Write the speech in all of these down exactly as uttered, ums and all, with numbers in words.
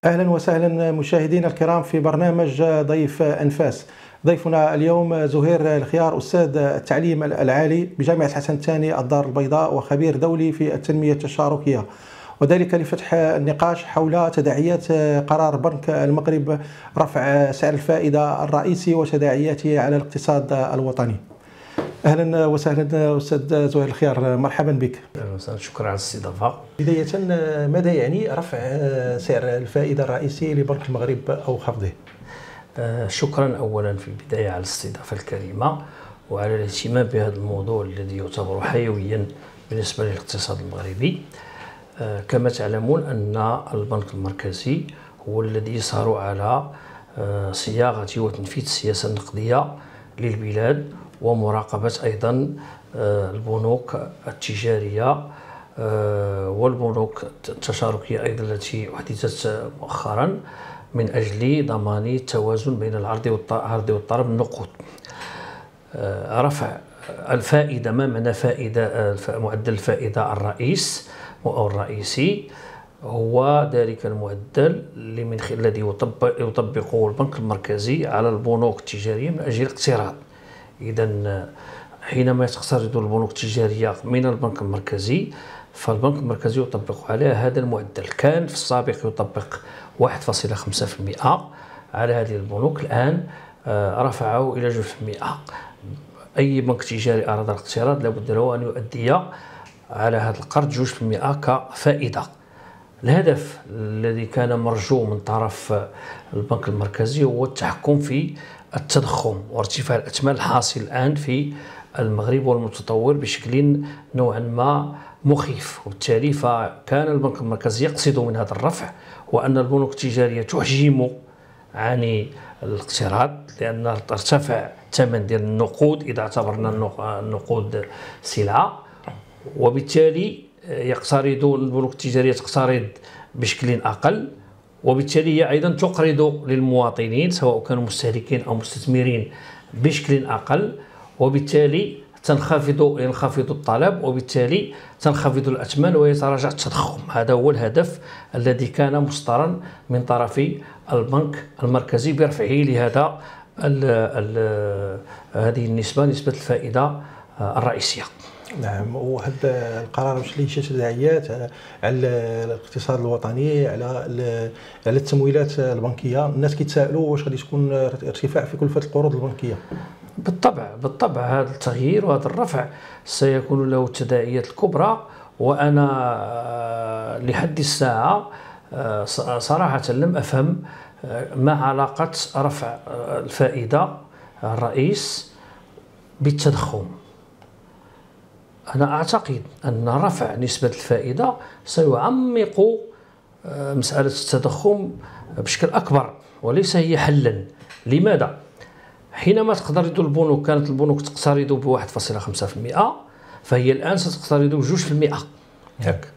أهلا وسهلا مشاهدينا الكرام في برنامج ضيف أنفاس. ضيفنا اليوم زهير الخيار، أستاذ التعليم العالي بجامعة الحسن الثاني الدار البيضاء وخبير دولي في التنمية التشاركية، وذلك لفتح النقاش حول تداعيات قرار بنك المغرب رفع سعر الفائدة الرئيسي وتداعياته على الاقتصاد الوطني. اهلا وسهلا استاذ زهير الخيار، مرحبا بك. اهلا وسهلا، شكرا على الاستضافه. بدايه، ماذا يعني رفع سعر الفائده الرئيسي لبنك المغرب او خفضه؟ آه شكرا اولا في البدايه على الاستضافه الكريمه وعلى الاهتمام بهذا الموضوع الذي يعتبر حيويا بالنسبه للاقتصاد المغربي. آه كما تعلمون ان البنك المركزي هو الذي يسهر على آه صياغه وتنفيذ السياسه النقديه للبلاد ومراقبة أيضا البنوك التجارية والبنوك التشاركية أيضا التي أحدثت مؤخرا من أجل ضمان التوازن بين العرض والطلب النقود. رفع الفائدة، ما معنى فائدة؟ معدل الفائدة الرئيس أو الرئيسي هو ذلك المعدل من الذي يطبقه البنك المركزي على البنوك التجارية من أجل الاقتراض. إذا حينما تقترض البنوك التجارية من البنك المركزي فالبنك المركزي يطبق عليها هذا المعدل. كان في السابق يطبق واحد فاصلة خمسة بالمئة على هذه البنوك، الآن رفعه إلى جوج بالمئة. أي بنك تجاري أراد الاقتراض لابد له أن يؤدي على هذا القرض جوج بالمئة كفائدة. الهدف الذي كان مرجو من طرف البنك المركزي هو التحكم في التضخم وارتفاع الأثمان الحاصل الآن في المغرب والمتطور بشكل نوعا ما مخيف، وبالتالي فكان البنك المركزي يقصد من هذا الرفع وأن البنوك التجارية تحجم عن الاقتراض، لأن ارتفع الثمن ديال النقود إذا اعتبرنا النقود سلعة، وبالتالي يقترض البنوك التجارية تقترض بشكل أقل، وبالتالي هي أيضا تقرض للمواطنين سواء كانوا مستهلكين أو مستثمرين بشكل أقل، وبالتالي تنخفض ينخفض الطلب وبالتالي تنخفض الأثمان ويتراجع التضخم. هذا هو الهدف الذي كان مسطرا من طرف البنك المركزي برفعه لهذا ال ال هذه النسبة، نسبة الفائدة الرئيسية. نعم، وهذا القرار واش ليه شي تداعيات على الاقتصاد الوطني، على على التمويلات البنكيه؟ الناس كيتسائلوا واش غادي تكون ارتفاع في كلفه القروض البنكيه؟ بالطبع بالطبع هذا التغيير وهذا الرفع سيكون له التداعيات الكبرى، وانا لحد الساعه صراحه لم افهم ما علاقه رفع الفائده الرئيس بالتضخم. أنا أعتقد أن رفع نسبة الفائدة سيعمق مسألة التضخم بشكل أكبر وليس هي حلا. لماذا؟ حينما تقترض البنوك، كانت البنوك تقترض بواحد فاصلة خمسة بالمئة فهي الآن ستقترض بجوج في المئة. ياك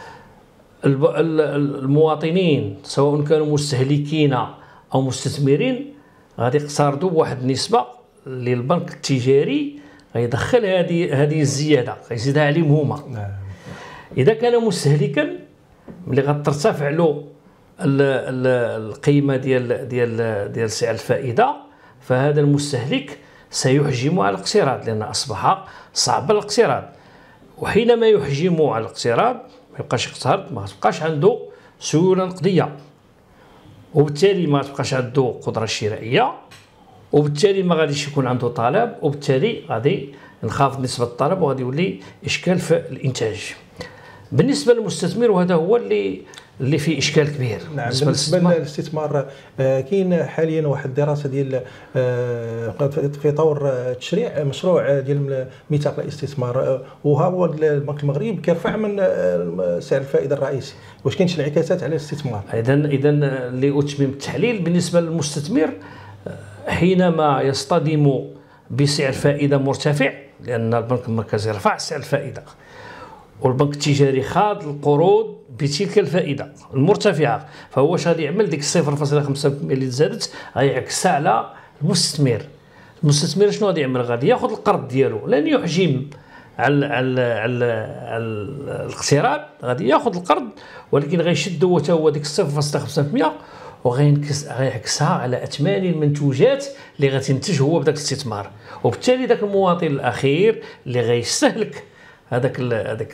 المواطنين سواء كانوا مستهلكين أو مستثمرين غادي يقترضوا بواحد النسبة للبنك التجاري غيدخل هذه هذه الزياده غيزيدها عليهم هما. نعم. اذا كان مستهلكا ملي غترتفع له القيمه ديال ديال ديال سعر الفائده فهذا المستهلك سيحجم على الاقتراض لان اصبح صعب الاقتراض، وحينما يحجم على الاقتراض ما يبقاش يقترض، ما تبقاش عنده سيوله نقديه، وبالتالي ما تبقاش عنده قدره شرائيه، وبالتالي ما غاديش يكون عنده طلب، وبالتالي غادي نخافض نسبة الطلب وغادي يولي إشكال في الإنتاج. بالنسبة للمستثمر وهذا هو اللي اللي فيه إشكال كبير. نعم، بالنسبة للاستثمار كاين حاليا واحد الدراسة ديال في طور تشريع مشروع ديال ميثاق الاستثمار، وها هو البنك المغربي كيرفع من سعر الفائدة الرئيسي، واش كاين شي انعكاسات على الاستثمار؟ إذا إذا لأتمم التحليل بالنسبة للمستثمر حينما يصطدم بسعر فائدة مرتفع، لأن البنك المركزي رفع سعر الفائدة والبنك التجاري خاض القروض بتلك الفائدة المرتفعة، فهو واش غادي يعمل؟ ديك صفر فاصلة خمسة اللي تزادت غيعكسها على المستثمر. المستثمر شنو غادي يعمل؟ غادي ياخذ القرض ديالو، لن يحجم على على على, على الاقتراض غادي ياخذ القرض، ولكن غيشد هو حتى هو ديك صفر فاصلة خمسة بالمئة وغيعكسها على اثمان المنتوجات اللي غتنتج هو بداك الاستثمار، وبالتالي ذاك المواطن الاخير اللي غيستهلك هذاك هذاك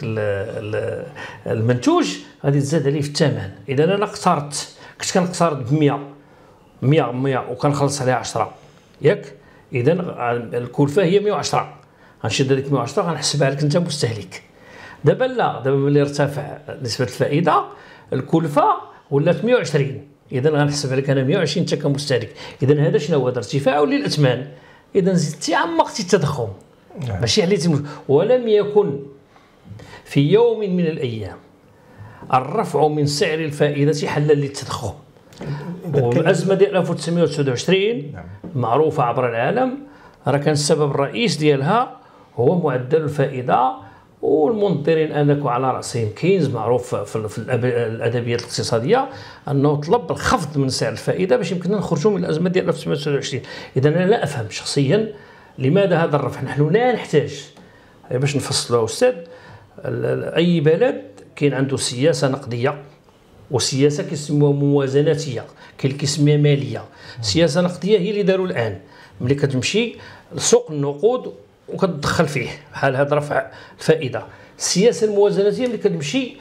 المنتوج غادي تزاد عليه في الثمن. اذا انا اقترضت كنت كنقترض ب مئة مئة مئة وكنخلص عليها عشرة ياك، اذا الكلفه هي مئة وعشرة، غنشد هذيك مئة وعشرة غنحسبها لك انت مستهلك. دابا لا، دابا ملي ارتفع نسبه الفائده الكلفه ولات مئة وعشرين، اذا غنحسب عليك انا مئة وعشرين انت كمستهلك. اذا هذا شنو هو؟ هذا ارتفاع للاثمان، اذا زدتي عمقتي التضخم ماشي عليتي. ولم يكن في يوم من الايام الرفع من سعر الفائده حلا للتضخم. والازمه ديال ألف وتسعمئة وتسعة وعشرين معروفه عبر العالم، راه كان السبب الرئيس ديالها هو معدل الفائده، والمنظرين انك على راسهم كينز معروف في الادبيات الاقتصاديه انه طلب الخفض من سعر الفائده باش يمكننا نخرجوا من الازمه ديال ألف وتسعمئة وتسعة وعشرين. اذا انا لا افهم شخصيا لماذا هذا الرفع. نحن لا نحتاج باش نفصلوا استاذ، اي بلد كاين عنده سياسه نقديه وسياسه كيسموها موازناتيه، كاين اللي كيسميها ماليه. السياسه النقديه هي اللي داروا الان، ملي كتمشي لسوق النقود وكتدخل فيه بحال هذا رفع الفائده. السياسه الموازناتيه اللي كتمشي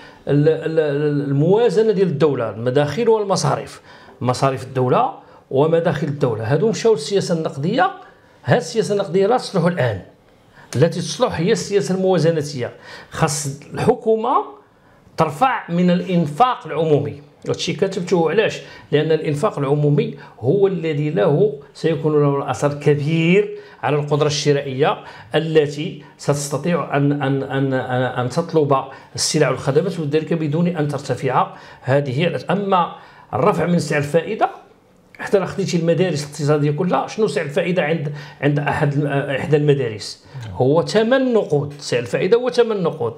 الموازنه ديال الدوله، المداخيل والمصاريف، مصاريف الدوله ومداخل الدوله، هادو مشاو للسياسه النقديه. هذه السياسه النقديه لا تصلح الان، التي تصلح هي السياسه الموازناتيه. خاص الحكومه ترفع من الانفاق العمومي، هادشي كتبته علاش؟ لان الانفاق العمومي هو الذي له سيكون له اثر كبير على القدره الشرائيه التي ستستطيع ان ان ان ان تطلب السلع والخدمات، وذلك بدون ان ترتفع هذه. اما الرفع من سعر الفائده، حتى لو خديتي المدارس الاقتصاديه كلها، شنو سعر الفائده عند عند احد احدى المدارس؟ هو ثمن نقود. سعر الفائده هو ثمن نقود.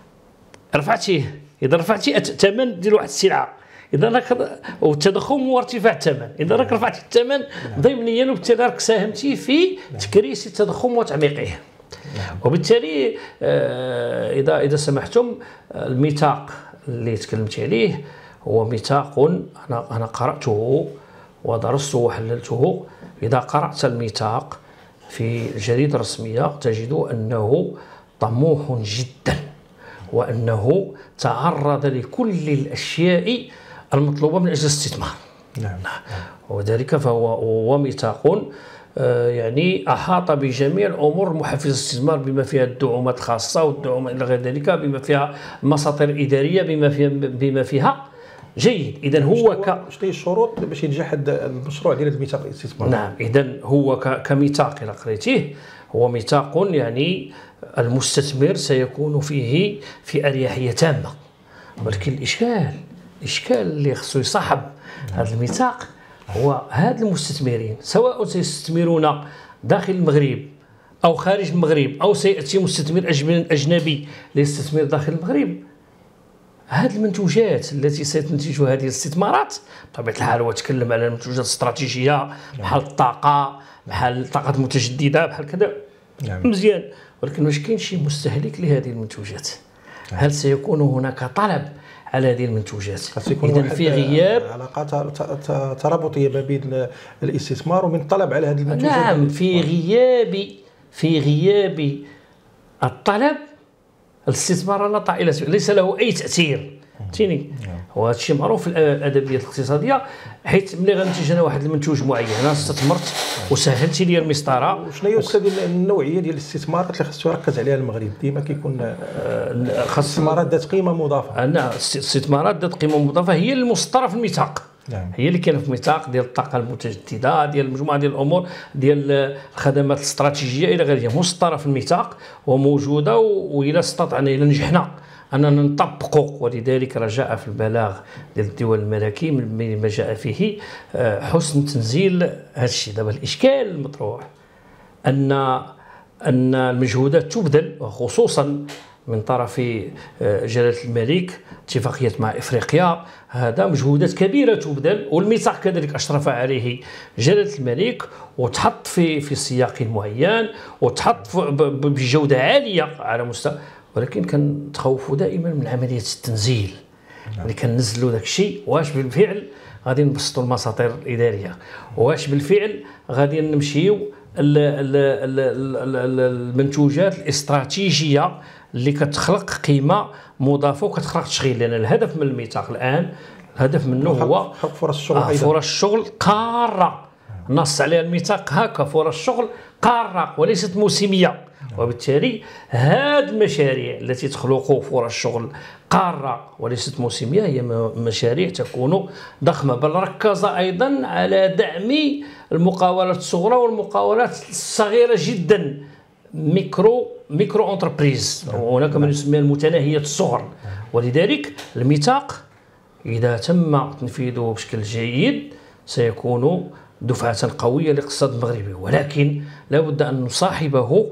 رفعتيه، اذا رفعتي الثمن ديال واحد السلعه، اذا راك والتضخم هو ارتفاع الثمن، اذا راك رفعتي الثمن ضمنيا وبالتالي راك ساهمتي في تكريس التضخم وتعميقه. وبالتالي آه اذا اذا سمحتم، الميثاق اللي تكلمت عليه هو ميثاق انا انا قراته ودرسته وحللته. اذا قرات الميثاق في الجريده الرسميه تجد انه طموح جدا، وانه تعرض لكل الاشياء المطلوبه من اجل الاستثمار. نعم. وذلك فهو هو ميثاق يعني احاط بجميع الامور المحفزه للاستثمار، بما فيها الدعومات الخاصه والدعومات الى غير ذلك، بما فيها المساطر الاداريه، بما فيها بما فيها جيد. اذا هو ك شنو هي الشروط باش ينجح المشروع ديال الميثاق الاستثماري؟ نعم، اذا هو كميثاق الى قريتيه هو ميثاق يعني المستثمر سيكون فيه في اريحيه تامه. ولكن الاشكال الاشكال اللي خصو يصاحب هذا الميثاق هو هاد المستثمرين، سواء سيستثمرون داخل المغرب او خارج المغرب، او سياتي مستثمر اجنبي ليستثمر داخل المغرب، هذه المنتوجات التي ستنتجها هذه الاستثمارات بطبيعه الحال هو تكلم على المنتوجات الاستراتيجيه بحال الطاقه، بحال الطاقات المتجدده، بحال كذا. نعم. مزيان، ولكن واش كاين شي مستهلك لهذه المنتوجات؟ هل سيكون هناك طلب على هذه المنتوجات؟ اذا في غياب علاقات ترابطيه ما بين الاستثمار ومن الطلب على هذه المنتوجات. نعم، في غياب في غياب الطلب الاستثمار لا طائله ليس له اي تاثير. فهمتيني؟ وهذا الشيء معروف في الادبيات الاقتصاديه، حيت ملي غنتج انا واحد المنتوج معين انا استثمرت وسهلت لي المسطره. وشنو هي استاذ النوعيه ديال الاستثمارات اللي خصو يركز عليها المغرب؟ ديما كيكون خاص استثمارات ذات قيمه مضافه. نعم، الاستثمارات ذات قيمه مضافه هي المسطره في الميثاق. نعم. هي اللي كاينه في الميثاق ديال الطاقه المتجدده، ديال مجموعه ديال الامور، ديال الخدمات الاستراتيجيه الى غيرها، مسطره في الميثاق وموجوده. والى استطعنا الى نجحنا اننا نطبقوا، ولذلك رجاء في البلاغ ديال الدول الملكي من ما جاء فيه حسن تنزيل هذا الشيء. دابا الاشكال المطروح ان ان المجهودات تبذل، وخصوصا من طرف جلالة الملك، اتفاقيات مع إفريقيا، هذا مجهودات كبيرة تبذل، والميثاق كذلك أشرف عليه جلالة الملك وتحط في في سياق معين وتحط بجودة عالية على مستوى، ولكن كنتخوفوا دائما من عملية التنزيل. اللي كننزلوا داك الشيء واش بالفعل غادي نبسطوا المساطير الإدارية، واش بالفعل غادي نمشيو المنتوجات الاستراتيجية اللي كتخلق قيمة مضافة وكتخلق تشغيل. لأن الهدف من الميثاق الآن الهدف منه هو خلق فرص الشغل. آه فرص الشغل قارة، نص عليها الميثاق هكا، فرص الشغل قارة وليست موسمية. وبالتالي هذه المشاريع التي تخلق فرص شغل قارة وليست موسمية هي مشاريع تكون ضخمة، بل ركز أيضا على دعم المقاولات الصغرى والمقاولات الصغيرة جدا، ميكرو ميكرو انتربريز، وهناك من يسميها المتناهية الصغر. ولذلك الميثاق إذا تم تنفيذه بشكل جيد سيكون دفعة قوية للاقتصاد المغربي، ولكن لا بد أن نصاحبه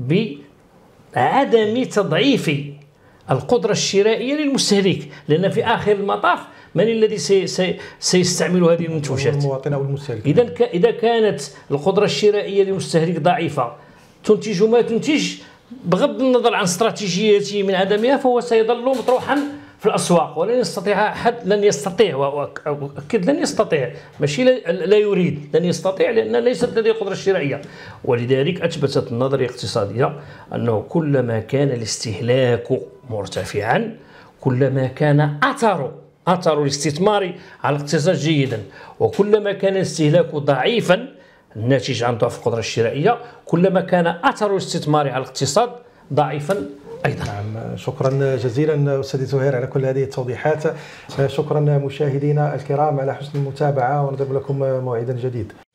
بعدم تضعيف القدرة الشرائية للمستهلك، لأن في آخر المطاف من الذي سي سي سيستعمل هذه المنتوجات؟ المواطن أو المستهلك. إذا إذا كانت القدرة الشرائية للمستهلك ضعيفة تنتج ما تنتج بغض النظر عن استراتيجيته من عدمها، فهو سيظل مطروحا في الأسواق ولن يستطيع أحد، لن يستطيع وأكد لن يستطيع، ماشي لا يريد، لن يستطيع لأن ليست لديه قدرة شرائية. ولذلك أثبتت النظرية الاقتصادية أنه كلما كان الاستهلاك مرتفعا كلما كان أثر أثر الاستثمار على الاقتصاد جيدا، وكلما كان الاستهلاك ضعيفا الناتج عن ضعف القدرة الشرائية كلما كان أثر الاستثمار على الاقتصاد ضعيفا أيضا. نعم، شكرا جزيلا أستاذ زهير على كل هذه التوضيحات. شكرا مشاهدينا الكرام على حسن المتابعة، ونضرب لكم موعدا جديد.